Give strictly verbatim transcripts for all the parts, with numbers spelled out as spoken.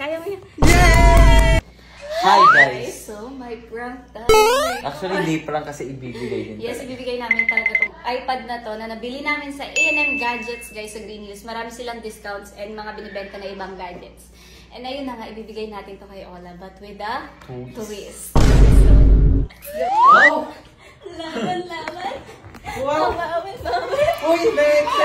Kaya mo yan. Yay! Hi guys! So, may prank tayo. Actually, hindi prank kasi ibibigay din. Yes, ibibigay namin talaga itong iPad na to na nabili namin sa A and M Gadgets, guys, sa Green Hills. Marami silang discounts and mga binibenta na ibang gadgets. And ayun na nga, ibibigay natin to kay Ola, but with a twist. So, wow! Laban, laban! Wow! Laban, laban! Uy, next!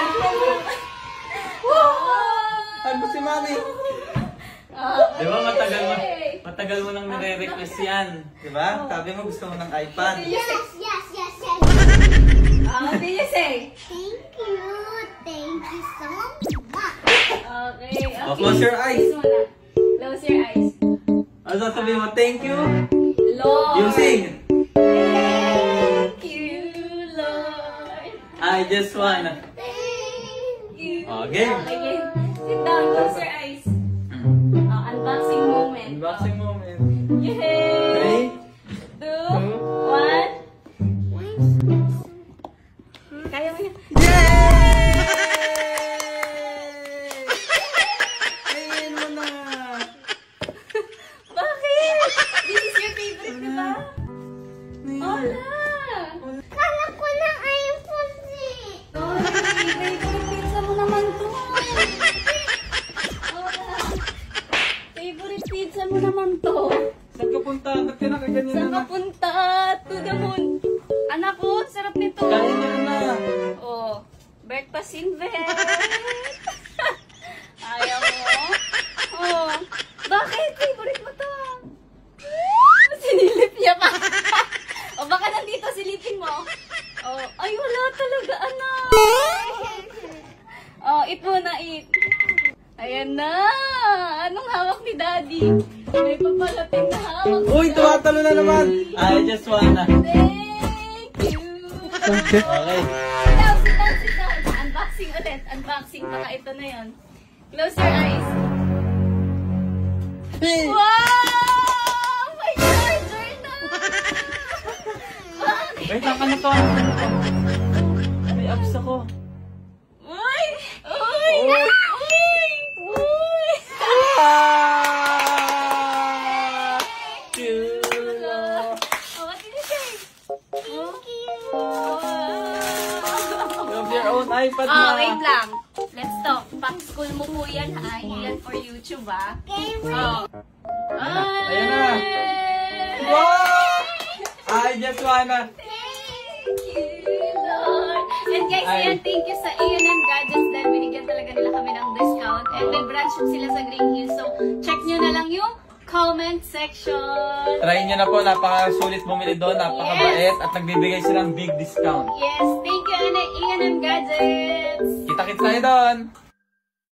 Ano si Mami? Uh, Di ba matagal mo, matagal mo nang nire-request yan? Di ba? Sabi mo gusto mo ng iPad. Yes, yes, yes, yes. Uh, what did you say? Thank you. Thank you so much. Okay, okay. Oh, close your eyes. Close your eyes. Ano sabi mo? Thank you. Lord. You sing. Thank you, Lord. I just wanna. Thank You. Oh, game. Okay, game. Sit down. Close your eyes. Uh, unboxing moment. Unboxing moment. Yay! Three, Two, one. Kaya mo yan. Yay! Ayun mo na! Bakit? This is your favorite, di ba? Ola! Kala ko ng iPhone eh. Ola, favorite pizza mo naman to. Ola, favorite pizza mo naman to. Saan ka punta? Ba't ka nakaganyan Saan ka na? punta? To the moon. Anak ko, sarap nito. Kain mo na. Oh, breakfast in bed. Ayaw mo? Oh, bakit? Favorite mo to. Sinilip niya pa. O baka nandito silipin mo. Oh, ay wala talaga, anak. Oh, eat muna, eat. Ayan na. Anong hawak ni Daddy? May papalating na hawak. Uy, tumatalo na naman. I just wanna. Thank you. Okay. Sit down, sit down, sit down. Unboxing ulit. Unboxing. Baka ito na yun. Close your eyes. Wow! My charger na! Bakit? Wait, saan ka na to? May apps ako. Uy! Uy! Uy! Uy! Ah! Tulo. Oh, what did you say? Thank you. You have your own iPad na. Oh, wait lang. Let's talk. Pang school mo po yan, ha? Hindi yan for YouTube, ha? Okay, Oh. Ayan na. Wow! I just wanna. Thank you, Lord. And guys, Ay. ayan, thank you sa A and M Gadgets dahil binigyan talaga nila kami ng discount. And may branch sila sa Green Hills. So, check nyo na lang yung comment section. Try nyo na po. Napakasulit bumili doon. Napakabait. At nagbibigay silang big discount. Yes, thank you, A and M Gadgets. Kita-kits tayo doon.